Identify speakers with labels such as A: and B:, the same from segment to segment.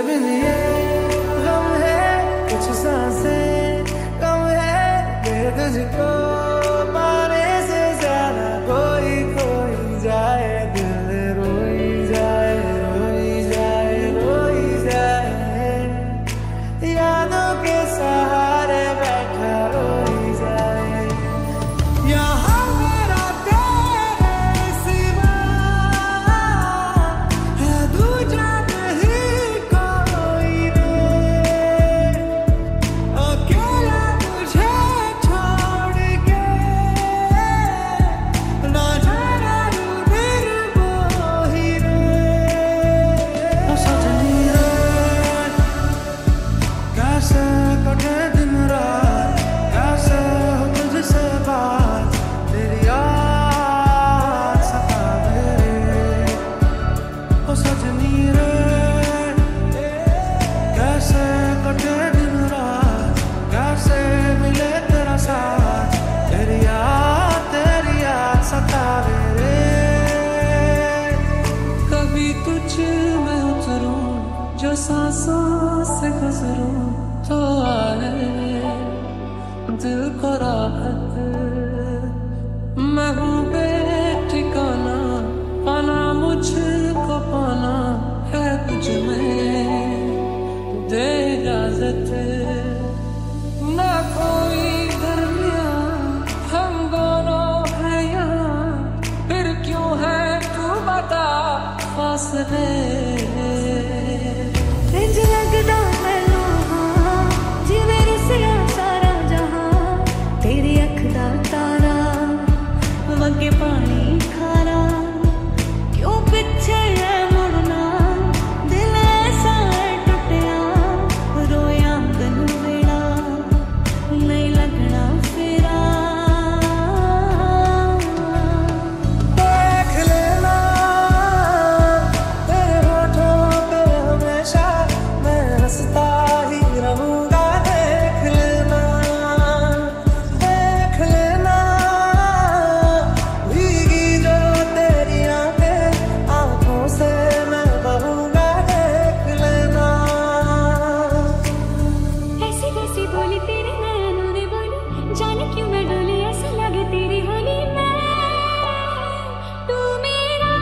A: बिन ये गम है, कुछ सांसें कम है, फिर तुझको पाने से ज्यादा कोई खोई जाए, दिल रोई जाए, रोई जाए, रोई जाए, यादों के सहारे बैठा रोई जाए। यहाँ मेरा तेरे सिवा है दूजा नहीं कोई रे, अकेला तुझे छोड़ के ना जाना यूं निर्मोही रे। सजनी रे कैसे कटे दिन रात, कैसे हो तुझसे बात, तेरी याद सतावे रे। ओ सजनी रे कैसे कटे दिन रात, कैसे मिले तेरा साथ, तेरी याद सतावे रे। कभी तुझ में उतरूं जो सांसों से गुजरूं तो आए दिल को राहत, मैं हूँ बेठिकाना, पाना मुझको पाना है कुछ में, दे इजाजत ना कोई दरमियां, हम दोनों हैं यहाँ, फिर क्यों है तू बता फासले।
B: इंज लगदा मैनू हाँ जिवें रसिया सारा जहां, तेरी अख दा तारा वगे पानी खारा, क्यों पिछे है मुड़ना, दिल ऐसा है टुटिया, रोया दिन वेड़ा नहीं लगना फिरा।
A: देख लेना तेरे होठों पे हमेशा मैं हंसता ही रहूंगा, देख लेना, देख लेना, भीगी जो तेरी आंखें आंखों से मैं बहूंगा, देख लेना।
B: ऐसी कैसी बोली तेरे नैनों ने बोली, जाने क्यों मैं डोली, ऐसा लगे तेरी होली मैं तू मेरा।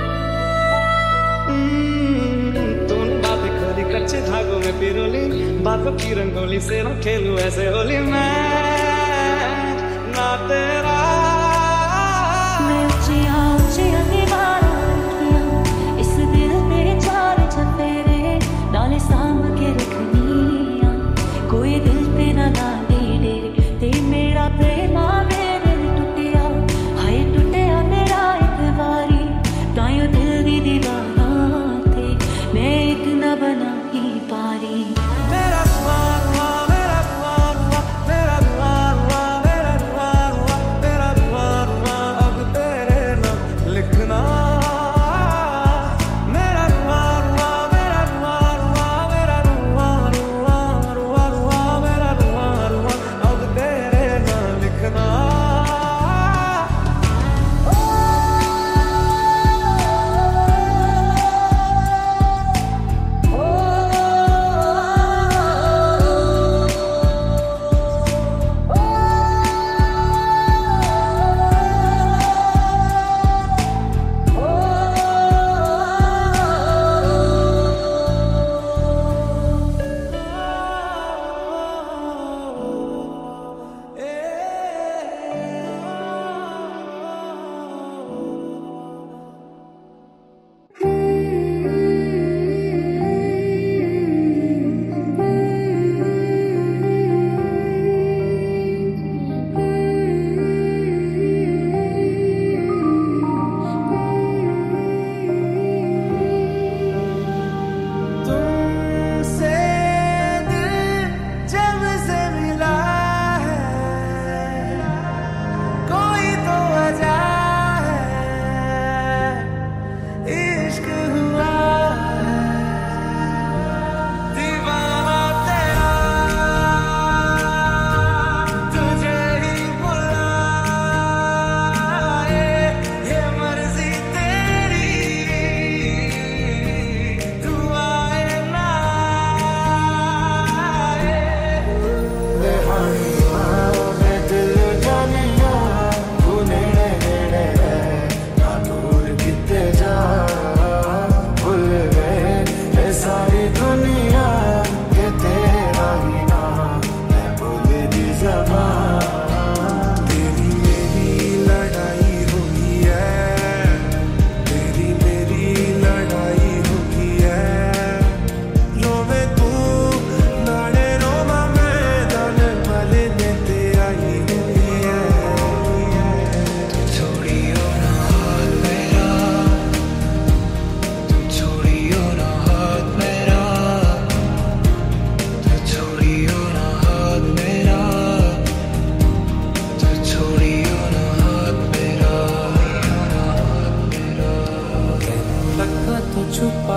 A: तूने बातें खोली कच्चे धागों में पिरोली, बातों की रंगोली से ना खेलूं ऐसे होली मैं ना तेरा।
B: मैं ऊंचियां ऊंचियां दीवारां रखियां, इस दिल ते चार चफेरे नाले सांभ के रखनियां, कोई दिल ते ना लागे डेरे, ते मेरा प्रेमा मेरे टुटिया, हाय टुटिया मेरा एक बारी, ताइयों दिल दी दीवारां ते मैं एक ना बना ही पारी।
A: मेरा दुआ हुआ, मेरा दुआ हुआ, मेरा दुआ हुआ, मेरा दुआ हुआ,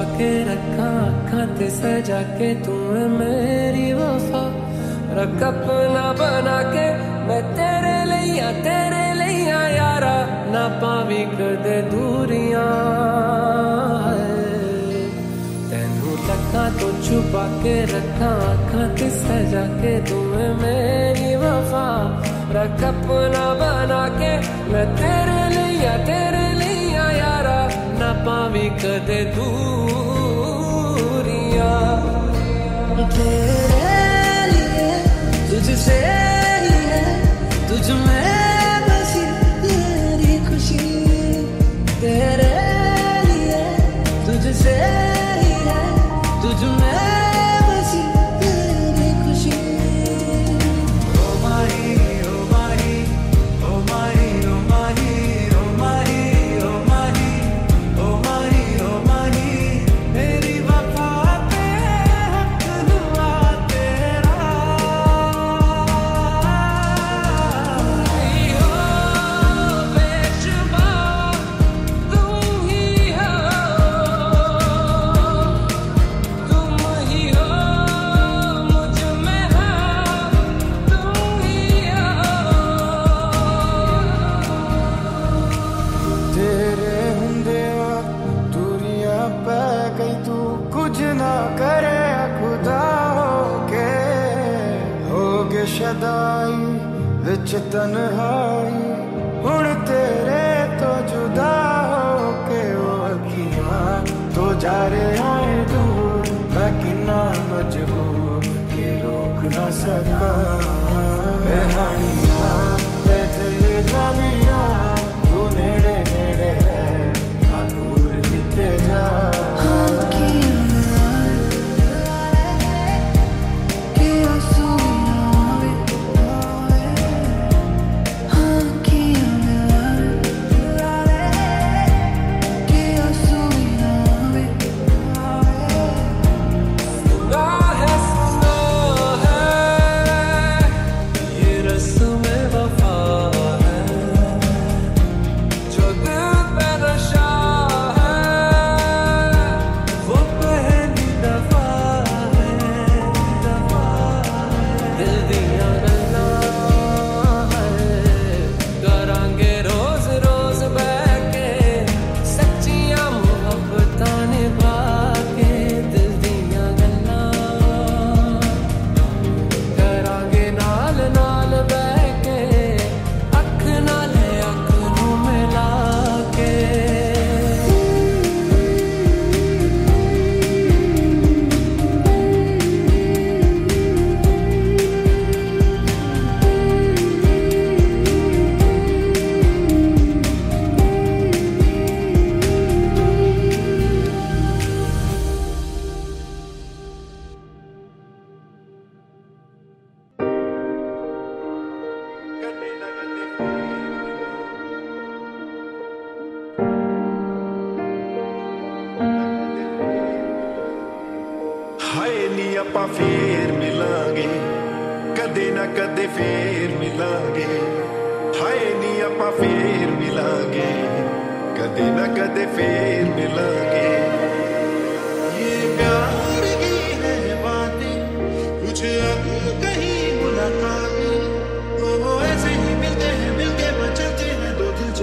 C: के रखा अखां ते सजा के तू है मेरी वफा रख अपना बना के मैं तेरे लिया यारा ना पावी कदे दूरियां तेनू तक्का तो छुपा के रखा अखां ते सजा के तू है मेरी वफा रख अपना बना के मैं तेरे लिया यारा ना पावी कदे दूरियां
B: तेरे लिए तुझसे ही है तुझ में बसी मेरी खुशी तेरे लिए तुझसे ही है तुझ में बसी मेरी खुशी
A: ओ माही ओ माही ओ माही ओ माही ओ माही ओ माही ओ माही ओ माही मेरी वफा पे हक हुआ तेरा
C: बेशुमार तुम ही हो मुझ में हो तुम ही हो
D: तेरे हुंदिया दूरियां पै गई तू कुछ ना करे खुदा होगे शदाई विच तन्हाई हुण तेरे तो जुदा होके ओ अखियां तो जा रहे हैं दूर मैं किन्ना मजबूर के रोक ना सका बेहानियां तेरे जामियां तू नेड़े नेड़े है ना दूर किते जा
C: ये रस्म वफा है जो दिल पे नशा है वो पहली दफा है दिल दिया गल्लां है करांगे रोज रोज बैके सच्चियां मुहब्बतां निभा के दिल दिया गल्लां करांगे नाल नाल बैके अख नाल अख नू मिला के
E: ਹਾਏ ਨੀ ਆਪਾਂ ਫੇਰ ਮਿਲਾਂਗੇ ਕਦੇ ਨਾ ਕਦੇ ਫੇਰ ਮਿਲਾਂਗੇ ਹਾਏ ਨੀ ਆਪਾਂ ਫੇਰ ਮਿਲਾਂਗੇ ਕਦੇ ਨਾ ਕਦੇ ਫੇਰ मिलांगे
F: ये प्यार की है बातें कुछ अब कहीं मुलाकातें वो ऐसे ही मिलते हैं मिलके बचते हैं दो दिल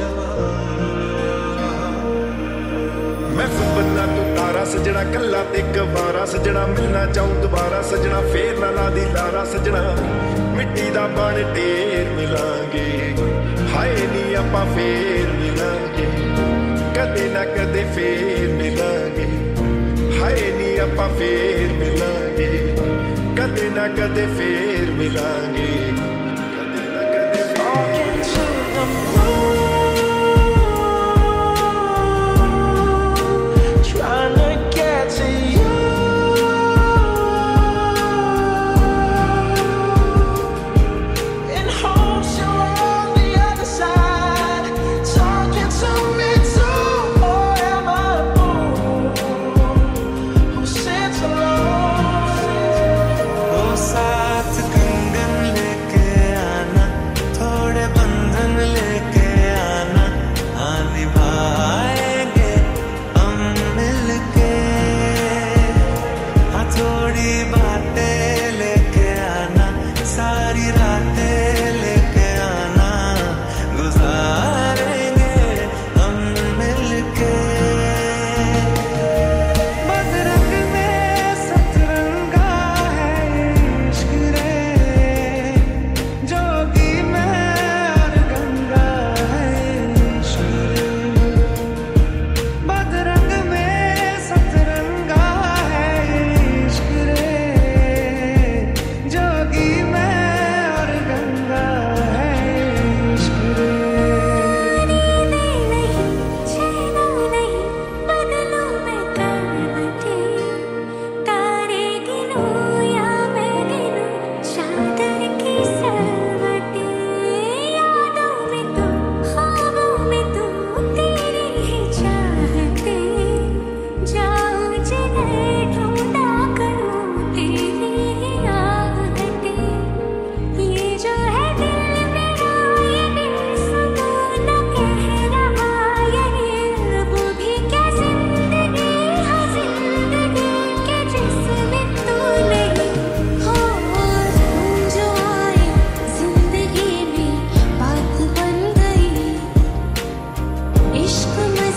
F: जवान
E: मैं बनना तू तारा सजना कल्ला ते गवारा सजना मिलना चाहूं दोबारा सजना फेर ना ला दी लारा सजना मिट्टी दा बन ढेर मिलांगे हाय नी आपां फेर मिलांगे कदे ना कदे फेर मिलांगे हाय नी आपां फेर मिलांगे कदे ना कदे फेर मिलांगे कदे ना कदे
F: trying to get to you in hopes you're on the other side talking to me too or am I a fool who sits alone
A: ओ साथ कंगन लेके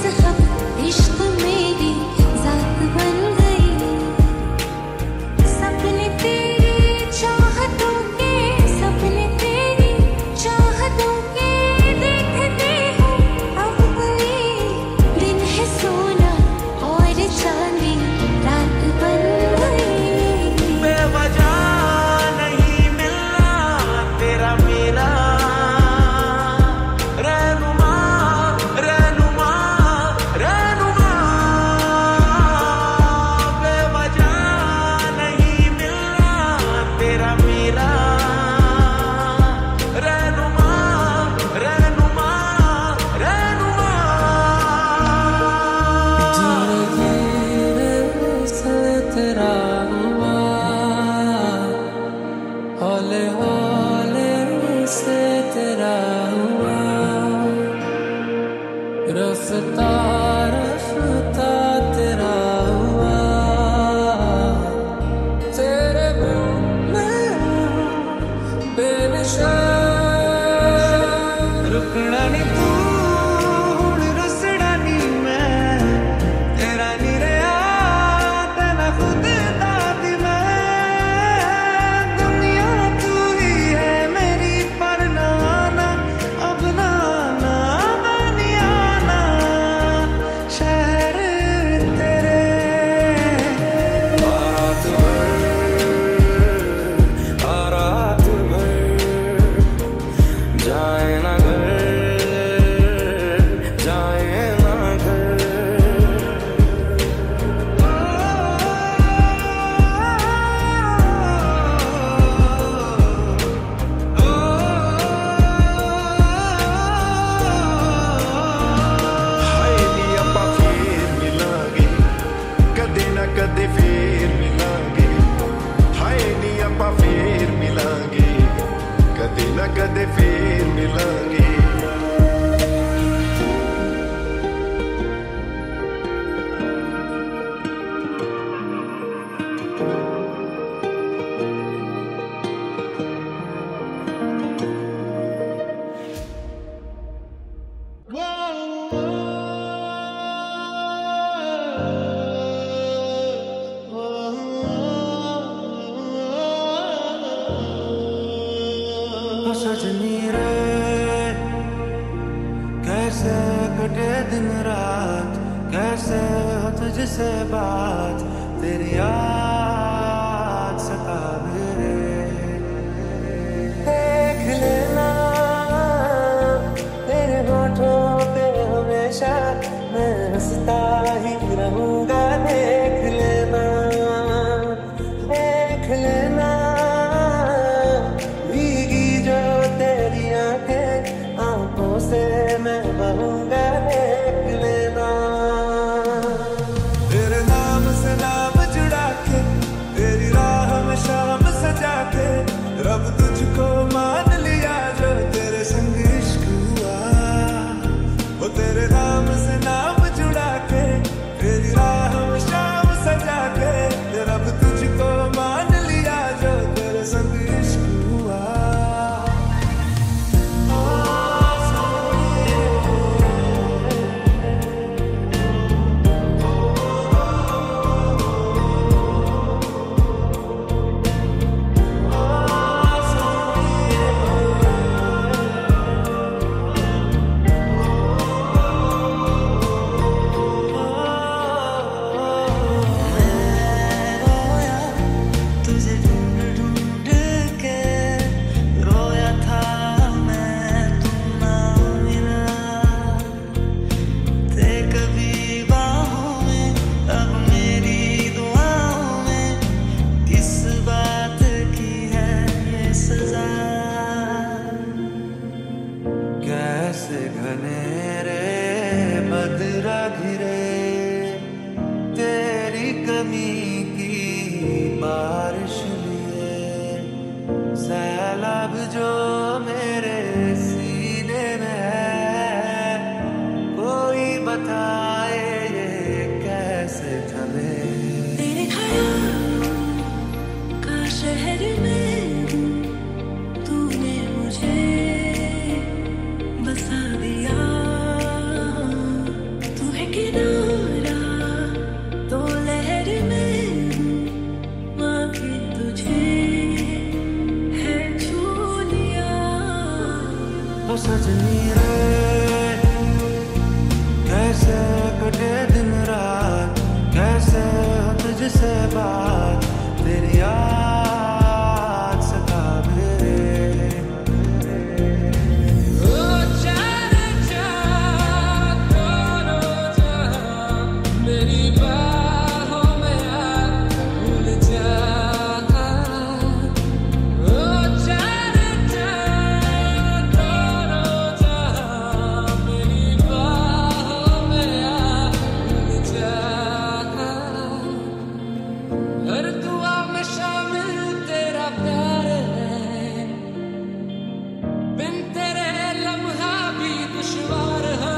D: सजनी रे कैसे कटे दिन रात, कैसे हो तुझसे बात, तेरी याद सतावे रे। देख लेना तेरे होठों पे हमेशा मैं हंसता ही रहूंगा। देख लेना देख लेना से मैं बहूंगा। देख लेना तेरे नाम से नाम जुड़ा के, तेरी राह में शाम सजा के, रब तुझको मान लिया जो तेरे संग इश्क हुआ। वो तेरे नाम से नाम जुड़ा के, तेरी राह में शाम सजा के, रब तुझको मान लिया जो तेरे संग इश्क हुआ। कैसे घनेरे बदरा घिरे तेरी कमी की बारिश लिए, सैलाब जो मेरे सीने में है, कोई बताए ये कैसे थमे।
B: तेरे ख्याल का शहर में तूने मुझे बसा दिया, तू किनारा तो लहर में आके तुझे है छू लिया।
D: ओ सजनी रे कैसे कटे दिन रात, कैसे हो तुझसे बात, तेरी याद सतावे
C: मेरी बाहों में आ भूल जा। ओ जाने जा दोनों जहां, मेरी बाहों में आ भूल जा। हर दुआ में शामिल तेरा प्यार है, बिन तेरे लम्हा भी दुश्वार है।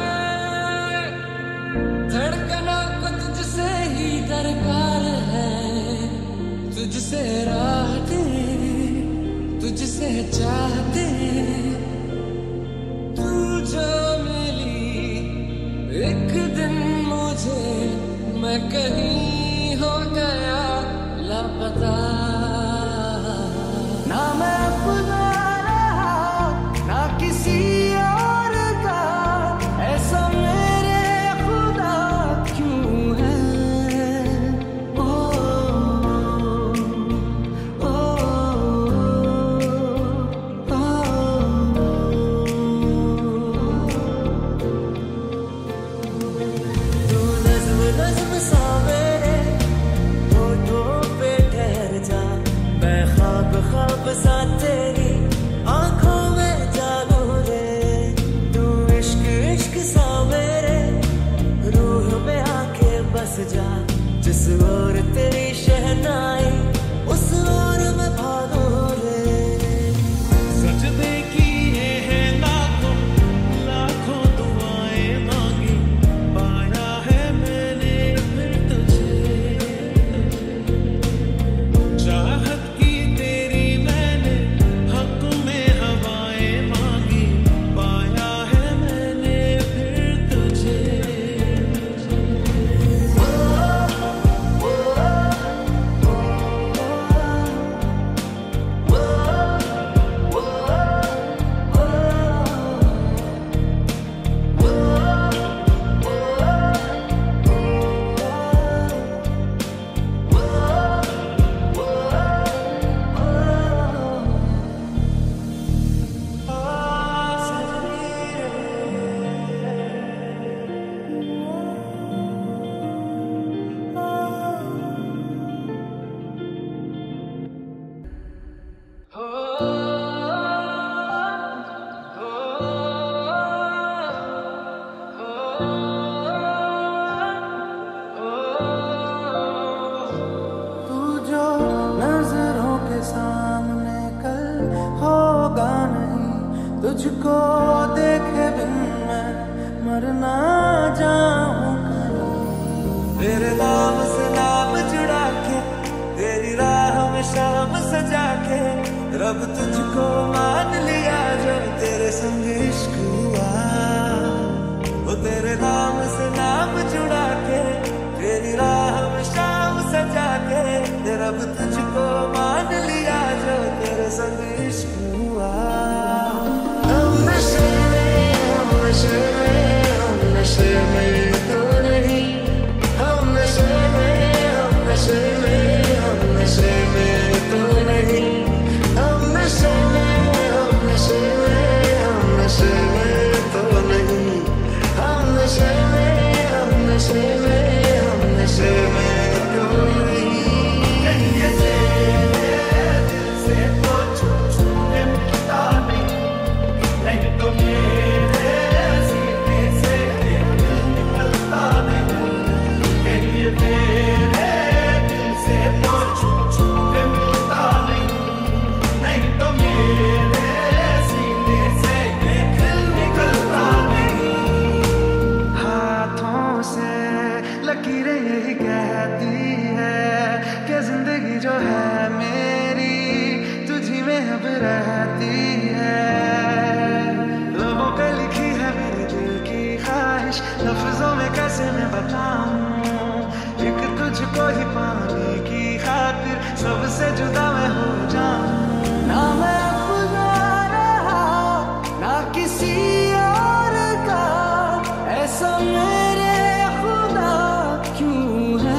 C: धड़कनों को तुझसे ही दरकार है, तुझसे राहते तुझसे चाहते। तू जो मिली एक दिन मुझे, मैं कहीं हो गया लापता।
D: ना मैं अपना रहा ना किसी और का, ऐसा मेरे खुदा क्यों है। ओ, ओ,
B: तू नज़्म नज़्म सा मेरे होठों पे ठहर जा, मैं ख्वाब ख्वाब सा तेरी आंखों में जागू रे। तू इश्क इश्क सा मेरे रूह में आके बस जा, जिस ओर तेरी शहनाई उस ओर मैं भागू रे।
A: सजदे किए हैं लाखों लाखों दुआएं मांगी, पाया है मैंने फिर तुझे। चाहत की तेरी मैंने हक में हवाएं मांगी, पाया है मैंने फिर तुझे।
D: तू जो नजरों के सामने कल होगा नहीं, तुझको देखे बिन मैं मर ना जाऊं कहीं। तेरे नाम से नाम जुड़ा के, तेरी राह में शाम सजा के, रब तुझको मान लिया जो तेरे संग इश्क हुआ। वो तेरे नाम से नाम जुड़ा के, तेरी राह में शाम सजा के, रब तुझको मान लिया जो तेरे संग इश्क हुआ। हम नशे में, हम नशे में, हम नशे में तो नहीं। हम नशे में, हम नशे में, हम नशे में तो नहीं। हम नशे में, हम नशे में, हम नशे में तो नहीं। हम नशे में, हम नशे में, हम नशे में तो नहीं। ये तेरे दिल से तो छू के मिटता नहीं, नहीं तो मेरे सीने से दिल निकलता नहीं। ये तेरे दिल से तो छू के मिटता नहीं, नहीं तो मेरे सीने से दिल निकलता नहीं। हाथों से लकीरें यही कहती है कि जिंदगी जो है मेरी तुझी में अब रहती है। लबों पे लिखी है मेरे दिल की ख्वाहिश, लफ्ज
A: लफ्जों में कैसे मैं बताऊं, एक तुझको ही पाने की खातिर सबसे जुदा मैं हो जाऊं। ना मैं अपना रहा ना किसी और का, ऐसा मेरे खुदा क्यों है।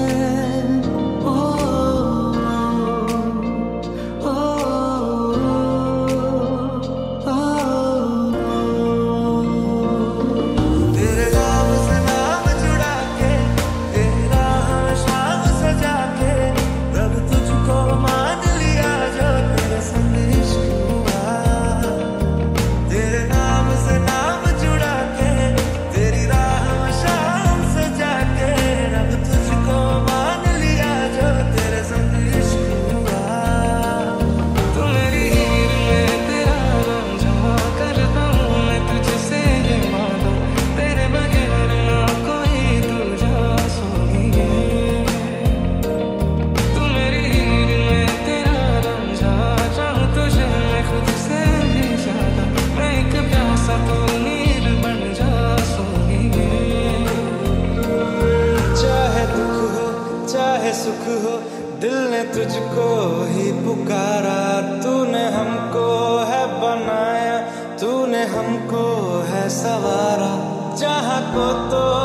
A: सुख हो दिल ने तुझको ही पुकारा, तूने हमको है बनाया, तूने हमको है सवारा, जहाँ को तो